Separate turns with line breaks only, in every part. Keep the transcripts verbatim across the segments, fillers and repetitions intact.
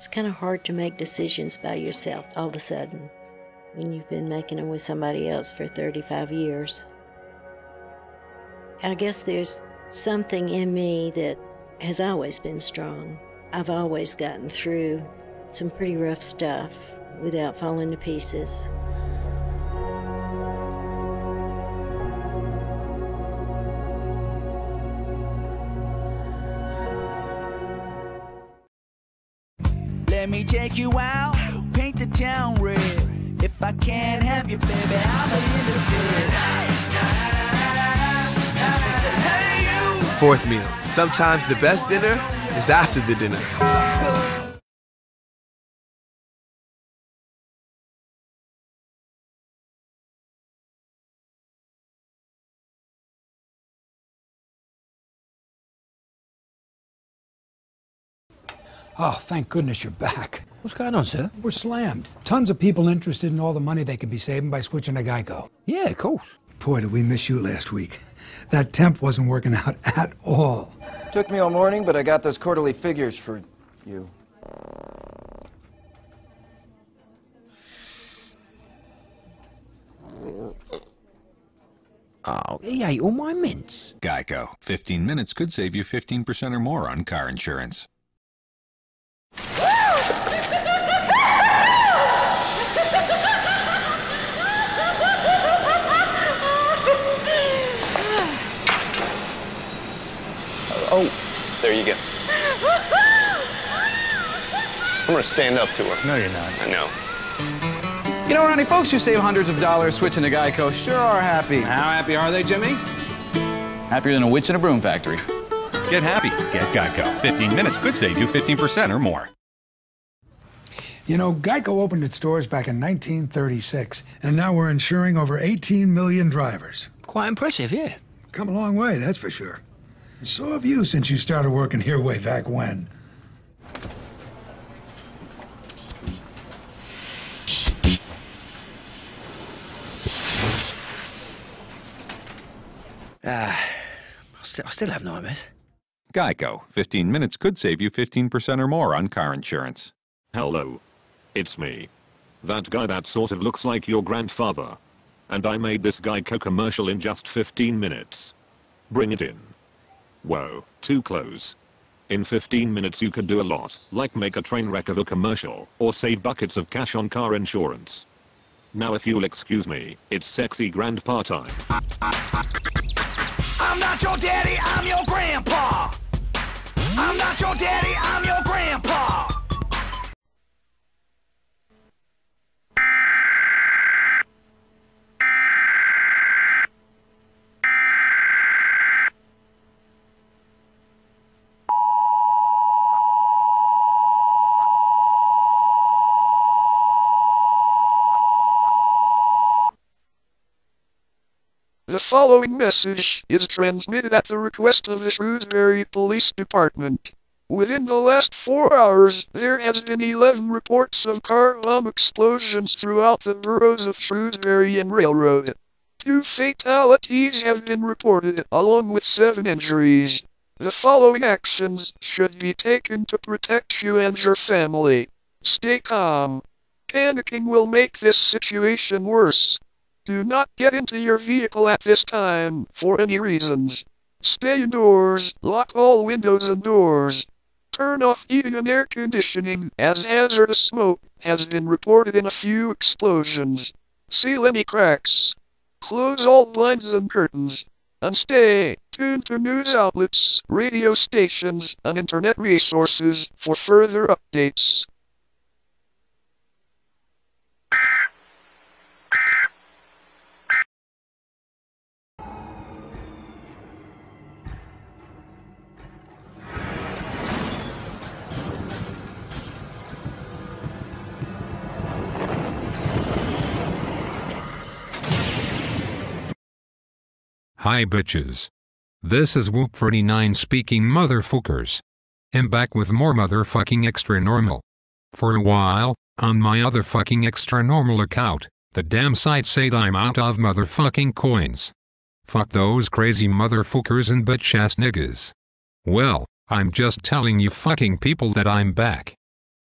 It's kind of hard to make decisions by yourself all of a sudden when you've been making them with somebody else for thirty-five years. I guess there's something in me that has always been strong. I've always gotten through some pretty rough stuff without falling to pieces.
Let me take you out, paint the town red. If I can't have you, baby, I'll be in the bed. Hey, you.
Fourth meal. Sometimes the best dinner is after the dinner.
Oh, thank goodness you're back.
What's going on, sir?
We're slammed. Tons of people interested in all the money they could be saving by switching to Geico.
Yeah, of course.
Boy, did we miss you last week. That temp wasn't working out at all.
Took me all morning, but I got those quarterly figures for you.
Oh, he ate all my mints.
Geico. fifteen minutes could save you fifteen percent or more on car insurance.
Oh, there you go. I'm gonna stand up to her.
No, you're not.
I know.
You know, Ronnie, folks who save hundreds of dollars switching to Geico sure are happy.
How happy are they, Jimmy?
Happier than a witch in a broom factory.
Get happy. Get Geico. fifteen minutes could save you fifteen percent or more.
You know, Geico opened its doors back in nineteen thirty-six, and now we're insuring over eighteen million drivers.
Quite impressive, yeah.
Come a long way, that's for sure. So have you since you started working here way back when.
Ah, I still, I still have nightmares.
Geico. fifteen minutes could save you fifteen percent or more on car insurance.
Hello. It's me. That guy that sort of looks like your grandfather. And I made this Geico commercial in just fifteen minutes. Bring it in. Whoa, too close. In fifteen minutes you could do a lot, like make a train wreck of a commercial, or save buckets of cash on car insurance. Now if you'll excuse me, it's sexy grandpa time.
I'm not your daddy, I'm your grandpa. I'm not your daddy, I'm your grandpa.
The following message is transmitted at the request of the Shrewsbury Police Department. Within the last four hours, there has been eleven reports of car bomb explosions throughout the boroughs of Shrewsbury and Railroad. Two fatalities have been reported, along with seven injuries. The following actions should be taken to protect you and your family. Stay calm. Panicking will make this situation worse. Do not get into your vehicle at this time, for any reasons. Stay indoors, lock all windows and doors. Turn off heating and air conditioning, as hazardous smoke has been reported in a few explosions. Seal any cracks. Close all blinds and curtains. And stay tuned to news outlets, radio stations, and internet resources for further updates.
Hi bitches. This is Whoop forty-nine speaking motherfuckers. I'm back with more motherfucking extra normal. For a while, on my other fucking extra normal account, the damn site said I'm out of motherfucking coins. Fuck those crazy motherfuckers and bitch ass niggas. Well, I'm just telling you fucking people that I'm back.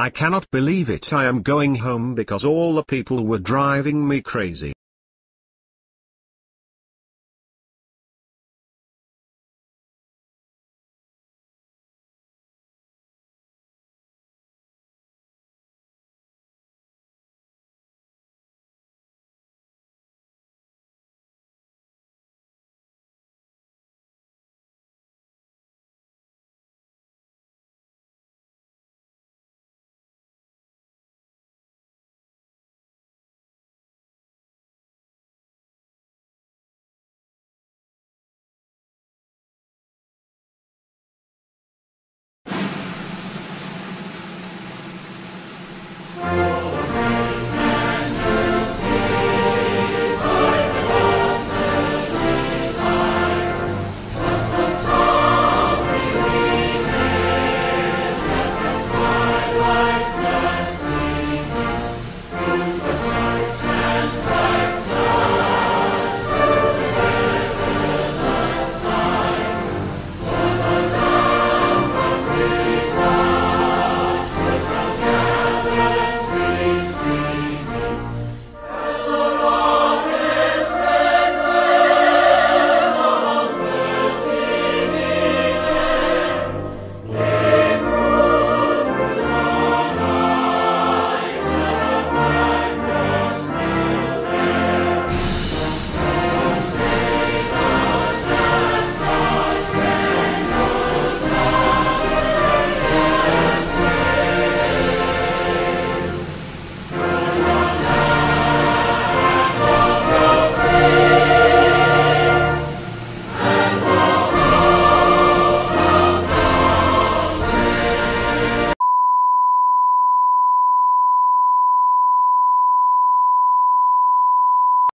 I cannot believe it. I am going home because all the people were driving me crazy.
Bye.